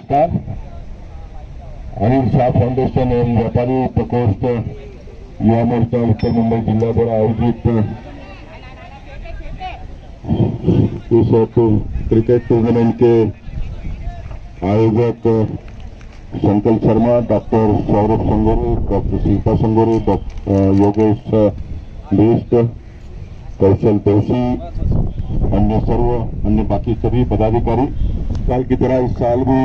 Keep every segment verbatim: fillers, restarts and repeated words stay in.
नमस्कार। अनिल शाह फाउंडेशन एवं व्यापारी प्रकोष्ठ युवा मोर्चा उत्तर मुंबई जिला द्वारा आयोजित इस क्रिकेट टूर्नामेंट के आयोजक Sankalp Sharma, doctor Saurabh Sangore, doctor Shilpa Sangore, doctor Yogesh Bisht, Kaushal Doshi, अन्य सर्व अन्य बाकी सभी पदाधिकारी, साल की तरह इस साल भी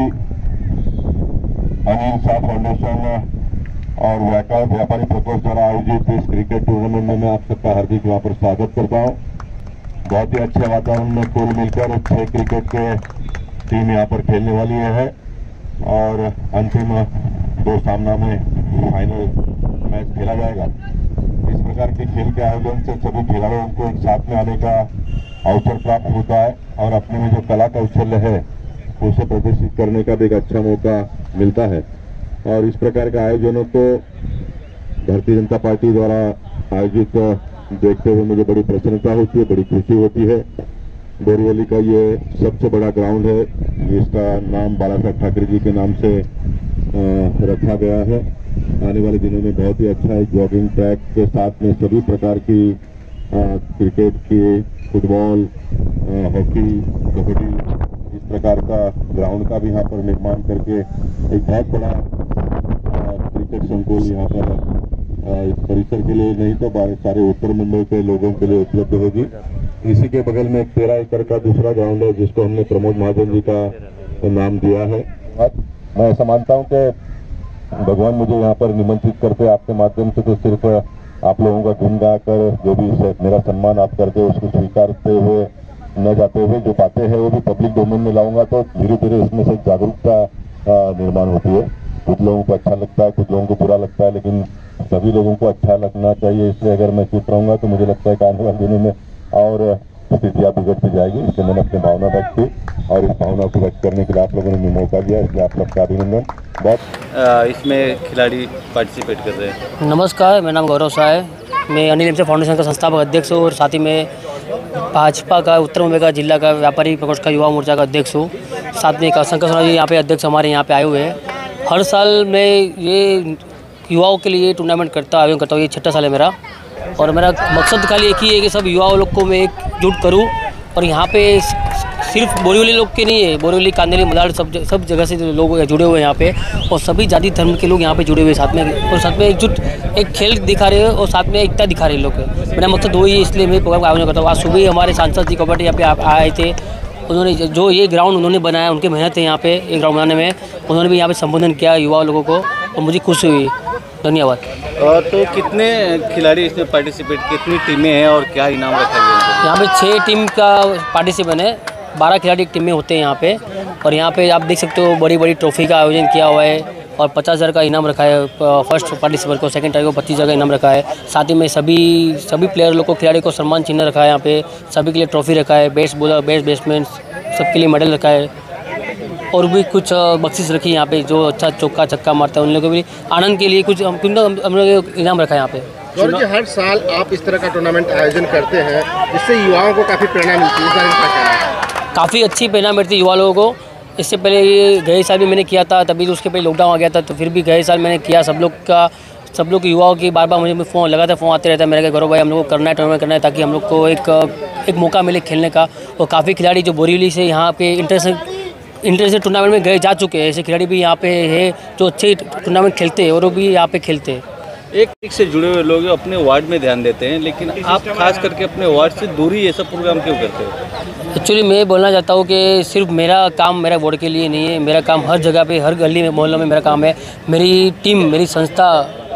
अनिल शाह फाउंडेशन और व्यापारी प्रकोष्ठ द्वारा आयोजित इस क्रिकेट टूर्नामेंट में मैं आप सबका हार्दिक यहाँ पर स्वागत करता हूँ। बहुत ही अच्छे वातावरण में कुल मिलकर छह क्रिकेट के टीम यहाँ पर खेलने वाली है और अंतिम दो सामना में फाइनल मैच खेला जाएगा। इस प्रकार के खेल के आयोजन से सभी खिलाड़ियों को एक साथ में आने का अवसर प्राप्त होता है और अपने में जो कला कौशल्य है उसे प्रदर्शित करने का भी एक अच्छा मौका मिलता है। और इस प्रकार के आयोजनों को भारतीय जनता पार्टी द्वारा आयोजित देखते हुए मुझे बड़ी प्रसन्नता होती है, बड़ी खुशी होती है। बोरीवली का ये सबसे बड़ा ग्राउंड है जिसका नाम बाला साहेब ठाकरे जी के नाम से रखा गया है। आने वाले दिनों में बहुत ही अच्छा है। जॉगिंग ट्रैक के साथ में सभी प्रकार की क्रिकेट की, फुटबॉल, हॉकी, कबड्डी, इस प्रकार का ग्राउंड का भी यहाँ पर निर्माण करके एक बहुत बड़ा क्रिकेट संकुल यहाँ पर इस परिसर के लिए नहीं तो सारे उत्तर मुंबई के लोगों के लिए उपलब्ध होगी। इसी के बगल में एक तेरह एकड़ का दूसरा ग्राउंड है जिसको हमने प्रमोद महाजन जी का नाम दिया है। मैं ऐसा मानता हूँ कि भगवान मुझे यहाँ पर निमंत्रित करते आपके माध्यम से तो सिर्फ आप लोगों का गुण गाकर जो भी मेरा सम्मान आप करते हो उसको स्वीकारते हुए न जाते हुए जो बातें हैं वो भी पब्लिक डोमेन में लाऊंगा तो धीरे धीरे इसमें से जागरूकता निर्माण होती है। कुछ लोगों को अच्छा लगता है, कुछ लोगों को बुरा लगता है, लेकिन सभी लोगों को अच्छा लगना चाहिए। इसलिए अगर मैं चुप रहूंगा तो मुझे लगता है कि आने वाले दिनों में और स्थितियाँ बिगड़ती जाएगी। इसलिए मैंने अपनी भावना व्यक्त की और इस भावना को व्यक्त करने के लिए आप लोगों ने मौका दिया, इसलिए आप सबका अभिनंदन। बहुत इसमें खिलाड़ी पार्टिसिपेट कर रहे हैं। नमस्कार, मेरा नाम गौरव शाह है। मैं अनिल शाह फाउंडेशन का संस्थापक अध्यक्ष हूँ और साथ ही में भाजपा का उत्तर मुंबई का जिला का व्यापारी प्रकोष्ठ का युवा मोर्चा का अध्यक्ष हूँ। साथ में संकल्प शर्मा जी यहाँ पे अध्यक्ष हमारे यहाँ पे आए हुए हैं। हर साल मैं ये युवाओं के लिए टूर्नामेंट करता आयोजन करता हूँ। ये छठा साल है मेरा और मेरा मकसद खाली एक ही है कि सब युवाओं लोग को मैं एकजुट करूँ। और यहाँ पे सिर्फ बोरीवली लोग के नहीं है, बोरीवली, कांदेली, मलाड सब सब जगह से लोग जुड़े हुए हैं यहाँ पे और सभी जाति धर्म के लोग यहाँ पे जुड़े हुए साथ में और साथ में एकजुट एक खेल दिखा रहे हैं और साथ में एकता दिखा रहे हैं लोग। मेरा मकसद वही है, इसलिए मैं प्रोग्राम का आयोजन करता हूँ। आज सुबह हमारे सांसद जी कबड्डी यहाँ पे आए थे। उन्होंने जो ये ग्राउंड उन्होंने बनाया, उनकी मेहनत है यहाँ पे ये ग्राउंड बनाने में। उन्होंने भी यहाँ पे संबोधन किया युवा लोगों को और मुझे खुशी हुई। धन्यवाद। तो कितने खिलाड़ी इसमें पार्टिसिपेट, कितनी टीमें हैं और क्या इनाम रखा गया? यहाँ पे छः टीम का पार्टिसिपेंट है, बारह खिलाड़ी टीम में होते हैं यहाँ पे। और यहाँ पे आप देख सकते हो बड़ी बड़ी ट्रॉफी का आयोजन किया हुआ है और पचास हज़ार का इनाम रखा है फर्स्ट पार्टिसिपेंट को, सेकंड टाइम को पच्चीस हज़ार का इनाम रखा है। साथ ही में सभी सभी प्लेयर लोग को, खिलाड़ी को सम्मान चिन्ह रखा है यहाँ पे। सभी के लिए ट्रॉफी रखा है, बेस्ट बॉलर, बेस्ट बैट्समैन सबके लिए मेडल रखा है और भी कुछ बख्शिश रखी है यहाँ पे। जो अच्छा चौका छक्का मारता है उन लोगों को भी आनंद के लिए कुछ हम लोग इनाम रखा है यहाँ पे। गौरव जी, हर साल आप इस तरह का टूर्नामेंट आयोजन करते हैं जिससे युवाओं को काफ़ी प्रेरणा मिलती है। काफ़ी अच्छी प्रेरणा मिलती है युवा लोगों को। इससे पहले ये गए साल भी मैंने किया था, तभी तो उसके पहले लॉकडाउन आ गया था, तो फिर भी गए साल मैंने किया। सब लोग का सब लोग युवाओं की बार बार मुझे फ़ोन लगा था, फ़ोन आते रहता है मेरे गौरव भाई हम लोग को करना है, टूर्नामेंट करना है ताकि हम लोग को एक एक मौका मिले खेलने का। और काफ़ी खिलाड़ी जो बोरीवली से यहाँ पे इंटरनेशनल इंटरनेशनल टूर्नामेंट में गए जा चुके हैं, ऐसे खिलाड़ी भी यहाँ पे है जो अच्छे टूर्नामेंट खेलते हैं और वो भी यहाँ पे खेलते हैं। एक एक से जुड़े हुए लोग अपने वार्ड में ध्यान देते हैं, लेकिन आप खास करके अपने वार्ड से दूरी ये सब प्रोग्राम क्यों करते हो? एक्चुअली मैं बोलना चाहता हूँ कि सिर्फ मेरा काम मेरा वार्ड के लिए नहीं है, मेरा काम हर जगह पे, हर गली में, मोहल्लों में मेरा काम है। मेरी टीम, मेरी संस्था,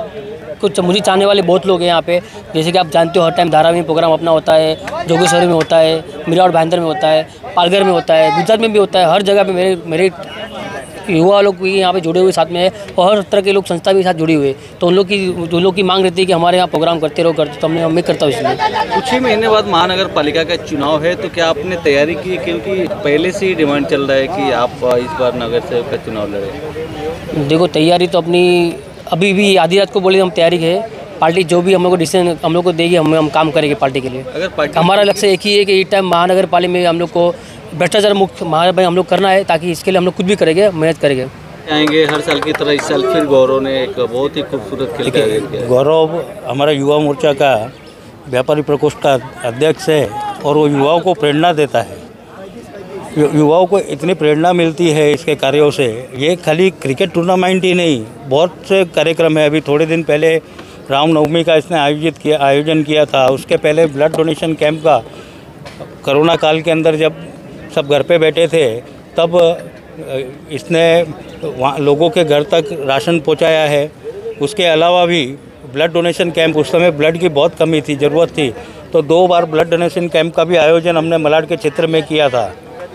कुछ मुझे चाहने वाले बहुत लोग हैं यहाँ पे। जैसे कि आप जानते हो हर टाइम धारावी में प्रोग्राम अपना होता है, जोगेश्वरी में होता है, मीरा और भाईंदर में होता है, पालघर में होता है, गुजरात में भी होता है। हर जगह पे मेरे मेरे युवा लोग भी यहाँ पे जुड़े हुए साथ में है और हर तरह के लोग संस्था भी साथ जुड़ी हुए। तो उन लोग की जो लोग की मांग रहती है कि हमारे यहाँ प्रोग्राम करते रहो करते, तो हमने मैं करता हूँ। इसलिए कुछ ही महीने बाद महानगर पालिका का चुनाव है, तो क्या आपने तैयारी की? क्योंकि पहले से ही डिमांड चल रहा है कि आप इस बार नगर सेवक का चुनाव लड़ें। देखो, तैयारी तो अपनी अभी भी आधी रात को बोले हम तैयारी है, पार्टी जो भी हम लोग को डिसीजन हम लोग को देगी, हम हम काम करेंगे पार्टी के लिए। अगर पार्टी हमारा लक्ष्य एक ही है कि इस टाइम महानगर पालिका में हम लोग को भ्रष्टाचार मुक्त महानगर हम लोग करना है, ताकि इसके लिए हम लोग खुद भी करेंगे, मेहनत करेंगे। आएंगे हर साल की तरह इस साल फिर गौरव ने एक बहुत ही खूबसूरत खेल का आयोजन किया है। गौरव हमारा युवा मोर्चा का व्यापारी प्रकोष्ठ का अध्यक्ष है और वो युवाओं को प्रेरणा देता है। यु- युवाओं को इतनी प्रेरणा मिलती है इसके कार्यों से। ये खाली क्रिकेट टूर्नामेंट ही नहीं, बहुत से कार्यक्रम है। अभी थोड़े दिन पहले रामनवमी का इसने आयोजित किया आयोजन किया था। उसके पहले ब्लड डोनेशन कैंप का, कोरोना काल के अंदर जब सब घर पे बैठे थे तब इसने वहाँ लोगों के घर तक राशन पहुँचाया है। उसके अलावा भी ब्लड डोनेशन कैंप, उस समय ब्लड की बहुत कमी थी, ज़रूरत थी, तो दो बार ब्लड डोनेशन कैंप का भी आयोजन हमने मलाड के क्षेत्र में किया था।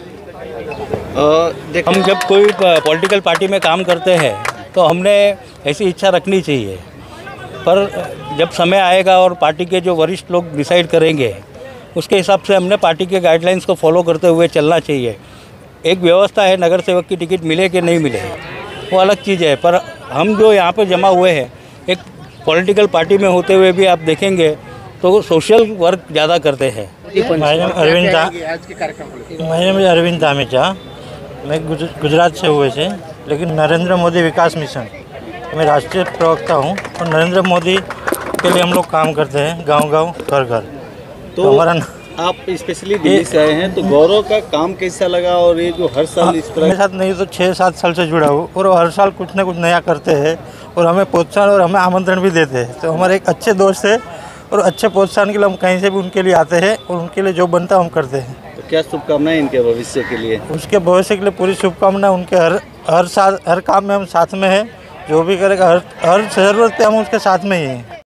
देख हम जब कोई पॉलिटिकल पार्टी में काम करते हैं तो हमने ऐसी इच्छा रखनी चाहिए, पर जब समय आएगा और पार्टी के जो वरिष्ठ लोग डिसाइड करेंगे उसके हिसाब से हमने पार्टी के गाइडलाइंस को फॉलो करते हुए चलना चाहिए। एक व्यवस्था है, नगर सेवक की टिकट मिले कि नहीं मिले वो अलग चीज़ है, पर हम जो यहाँ पर जमा हुए हैं एक पॉलिटिकल पार्टी में होते हुए भी आप देखेंगे तो सोशल वर्क ज़्यादा करते हैं। माय नेम अरविंद दा आज के कार्यक्रम को लेकर माय नेम अरविंद दामेचा। मैं गुज- गुजरात से हुए से, लेकिन नरेंद्र मोदी विकास मिशन मैं राष्ट्रीय प्रवक्ता हूँ और नरेंद्र मोदी के लिए हम लोग काम करते हैं गांव-गांव, घर-घर। तो तो हमारा आप स्पेशली दिल्ली से आए हैं, तो गौरव का काम कैसा लगा और ये जो हर साल इस मेरे तरह साथ नहीं तो छः सात साल से जुड़ा हूँ और वो हर साल कुछ ना कुछ नया करते हैं और हमें प्रोत्साहन और हमें आमंत्रण भी देते हैं। तो हमारे एक अच्छे दोस्त है और अच्छे प्रोत्साहन के लिए हम कहीं से भी उनके लिए आते हैं और उनके लिए जो बनता है हम करते हैं। तो क्या शुभकामनाएं इनके भविष्य के लिए? उसके भविष्य के लिए पूरी शुभकामनाएं। उनके हर हर साथ हर काम में हम साथ में हैं, जो भी करेगा हर हर ज़रूरत पे हम उसके साथ में ही हैं।